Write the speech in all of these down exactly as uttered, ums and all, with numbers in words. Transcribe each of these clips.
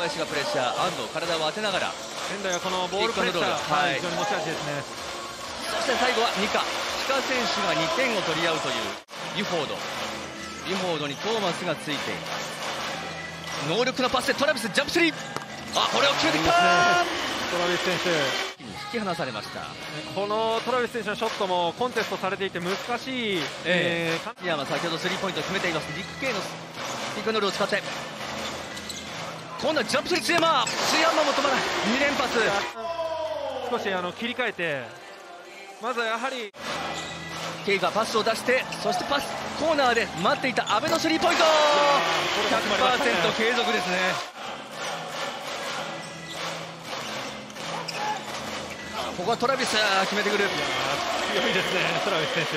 林がプレッシャー、安藤体を当てながら仙台はこのボールプレッシャー、はい、非常に持ち味ですね。 そして最後はニカニカ選手がにてんを取り合うというビュフォードビュフォードにトーマスがついています。能力のパスでトラビスジャンプスリー、あこれを決めてきた、 ね、トラビス選手引き離されました。 このトラビス選手のショットもコンテストされていて難しい、 えー、檜山先ほどスリーポイントを決めています。リック・ケイのピックノルを使って今度はジャンプスリー、津山津山も止まらない、に連発、 少しあの切り替えて、まずはやはりケイがパスを出して、そしてパスコーナーで待っていた阿部のスリーポイント、ひゃくパーセント 継続ですね。ここはトラビス決めてくる、 強いですねトラビス選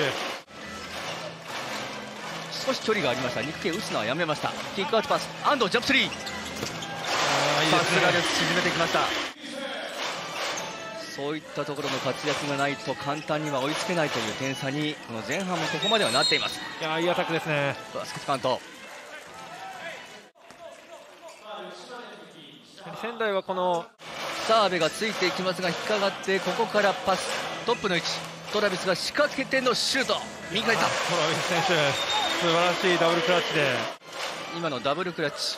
手。 少し距離がありました。ニック・ケイ打つのはやめました。キックアウトパス、安藤ジャンプスリー、さすがです、沈めてきました。そういったところの活躍がないと簡単には追いつけないという点差にこの前半もここまではなっています。 いやいいアタックですね。 バスケットカウント、 仙台はこの澤部がついていきますが引っかかって、ここからパストップの位置、トラビスが仕掛けてのシュート、右からいった。 トラビス選手素晴らしいダブルクラッチで、 今のダブルクラッチ、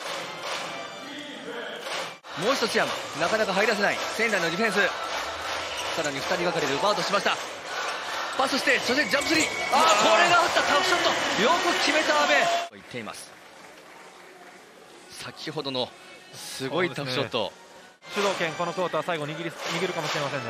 もう一つ山なかなか入らせない仙台のディフェンス、さらにふたりがかりで奪おうとしました。パスして、そしてジャンプスリー、ああこれがあった、タフショットよく決めた阿部と言っています。先ほどのすごいタフショット、 主導権このクォーター最後握り握るかもしれませんね。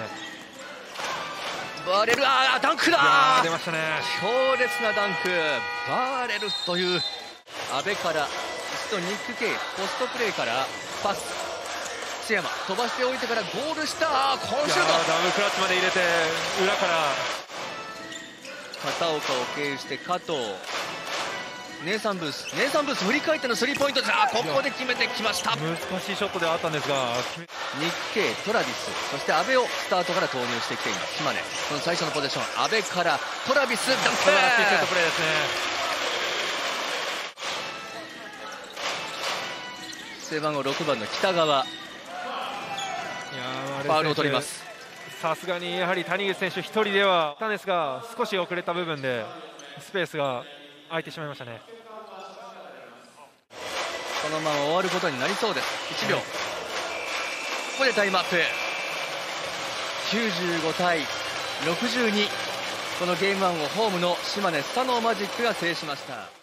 バーレル、ああダンクだー、 出ましたね、 強烈なダンク、バーレルという阿部から一度ニック・ケイポストプレーからパス、津山飛ばしておいてからゴールした、あーこのシュート、 ダブルクラッチまで入れて裏から片岡を経由して加藤、ネイサンブースネイサンブース振り返ってのスリーポイントです。あここで決めてきました。 難しいショットではあったんですが、 ニック・ケイ、トラビス、そして阿部をスタートから投入してきています島根。その最初のポゼッション、阿部からトラビスダンク、 素晴らしいセットプレーですね。 背番号ろくばんの北川、 いやファウルを取ります。 さすがにやはり谷口選手一人ではたんですが、少し遅れた部分でスペースが空いてしまいましたね。 このまま終わることになりそうです。いちびょう、ここでタイムアップ、きゅうじゅうごたいろくじゅうに、このゲームワンをホームの島根スサノーマジックが制しました。